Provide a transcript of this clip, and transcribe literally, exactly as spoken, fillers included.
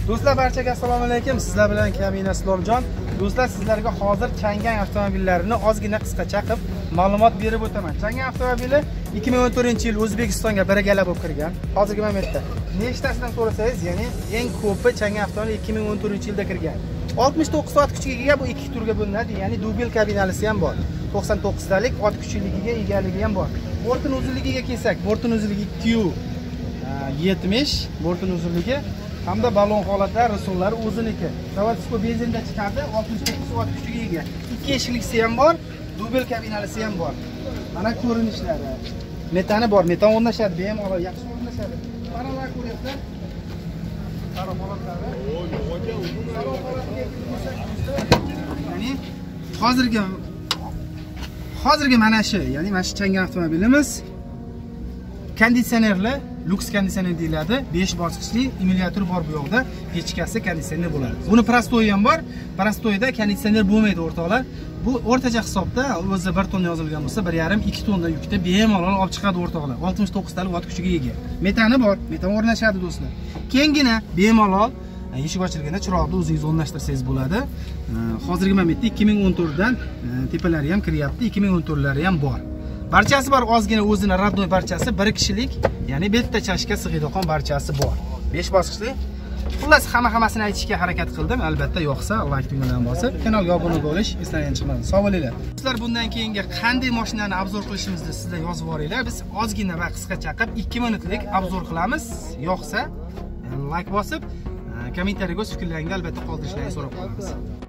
Do'stlar, barchaga assalomu alaykum. Sizlar bilan Kamina Islomjon. Do'stlar, sizlarga hozir Chang'an avtomobillarini ozgina qisqacha qilib ma'lumot berib o'taman. Chang'an avtomobili ikki ming o'n to'rtinchi yil O'zbekistonga birgala bo'lib kirgan. Hozirgi momentda nechtasidan so'rasangiz, ya'ni eng ko'pi Chang'an avtomobili ikki ming o'n to'rtinchi yilda kirgan. oltmish to'qqiz ot kuchiga ega, bu ikki turga bo'linadi, ya'ni dubel kabinalisi ham bor. to'qson to'qqiz talik ot kuchligiga egaligi ham bor. Bortning uzunligiga kelsak, bortning uzunligi ikki yuz yetmish, bortning uzunligi hamda balon holatlar, rusullari o'ziniki. Zavodskiy benzinda chiqadi, oltmish to'qqiz ot kuchiga ega. ikki eshiklisi ham bor, dubel kabinalisi ham bor. Mana ko'rinishlari. Metani bor, metan o'rnashadi, bemalol yaxshi o'rnashadi. Paralar ko'ryapsizlar. Qaro holatlari. Ya'ni hozirgi hozirgi mana shu, ya'ni mana shu Chang'an avtomobilimiz konditsionerli, luks konditsioner deyiladi. besh bosqichli emulyator bor bu yoqda, pechkasi konditsioner bo'ladi. Buni prostoyi ham bor. Prostoyda konditsioner bo'lmaydi o'rtoqlar. Bu o'rtacha hisobda o'zi bir tonna yozilgan bo'lsa, bir yarim ikki tonna yukda bemalol olib chiqadi o'rtoqlar. oltmish to'qqiz talik ot kuchiga ega. Metani bor, metan o'rnashadi do'stlar. Kengina, bemalol eshik ochilganda chiroqni o'zingiz o'rnashtirsangiz bo'ladi. Hozirgi momentda ikki ming o'n to'rtdan tepalari ham kiryapti, ikki ming o'n to'rtlari ham bor. Barchasi bor, ozgina o'zini radnoy barchasi, bir kishilik, ya'ni bitta chashka sig'iydigan barchasi bor. besh bosqichli. Xullas, hamma-hammasini aytishga harakat qildim. Albatta yoqsa, like tugmasini bosib, kanalga obuna bo'lish eslagan chiqmadi. Sog' bo'linglar. Do'stlar, bundan keyingi qanday mashinani obzor qilishimizni sizlar yozib boringlar. Biz ozgina va qisqacha qilib ikki minutlik obzor qilamiz. Yoqsa, like bosib, kommentariyaga o'z fikrlaringizni albatta qoldirishlaringizni so'rab qolamiz.